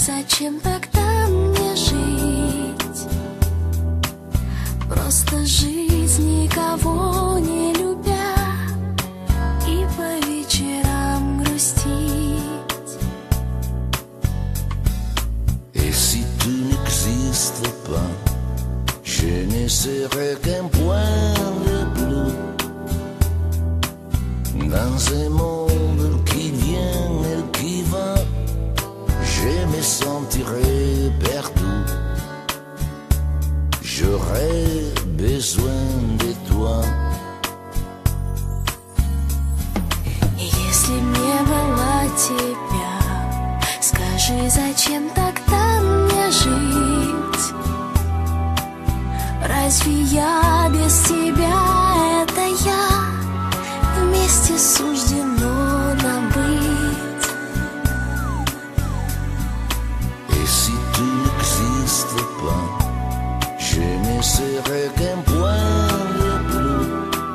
зачем тогда мне жить? Просто жить, никого не любя, и по вечерам грустить. Et si tu n'existes pas, je ne serai qu'un point de plus dans un monde qui vient et qui va. Je me sentirai partout. J'aurai besoin de toi. И если не было тебя, скажи, зачем тогда мне жить? Разве я без тебя — это я? Вместе суждено нам быть. Et si tu n'existes pas, je ne serai qu'un point de plus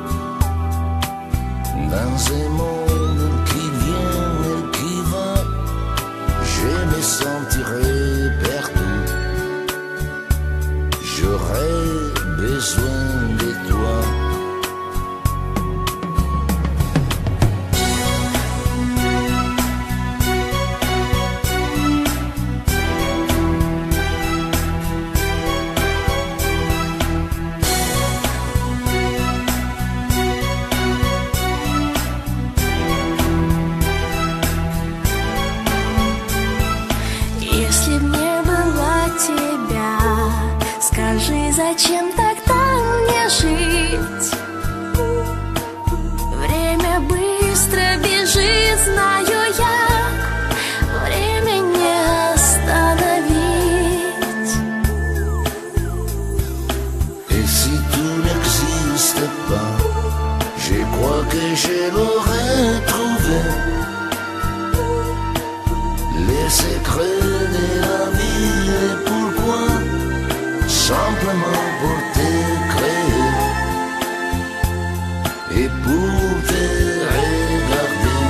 dans un monde qui vient et qui va. Je me sentirai partout. J'aurai besoin de toi. Если б не было тебя, скажи, зачем тогда мне жить? Время быстро бежит, знаю я, время не остановить. Et si tu n'existes pas, je crois que je l'aurais trouvé. Les secrets de la vie et pourquoi, simplement pour te créer et pour te regarder.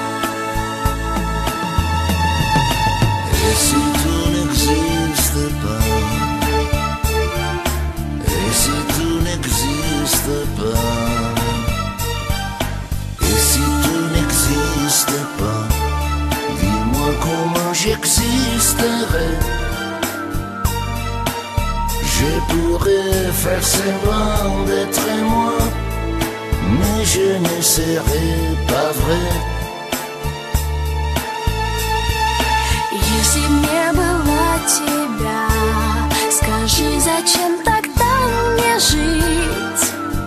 Et si tu n'existes pas, et si tu n'existes pas, et si tu n'existes pas, dis-moi comment j'existerais. Je pourrais faire semblant d'être moi, mais je ne serai pas vrai. Если б не было тебя, скажи, зачем тогда мне жить?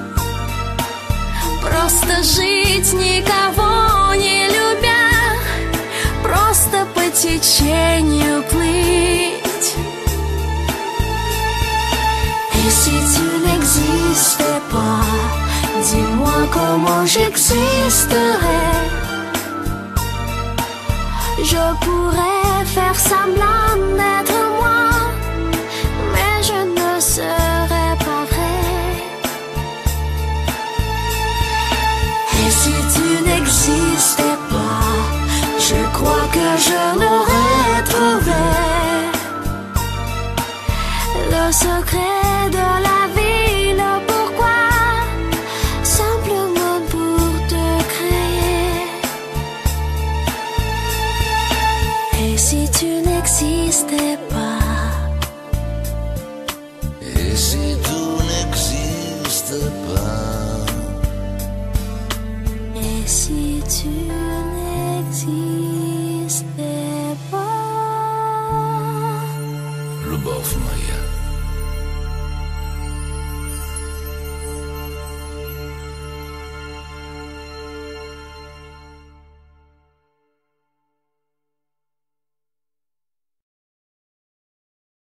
Просто жить, никого не любя, просто по течению плыть. Et si tu n'existais pas, dis-moi comment j'existerais. Je pourrais faire semblant d'être moi, mais je ne serais pas vrai. Et si tu n'existais pas, je crois que je l'aurais trouvé. Le secret de la vie, le pourquoi, simplement pour te créer. Et si tu n'existais pas, Et si tu n'existes pas, et si tu n'existais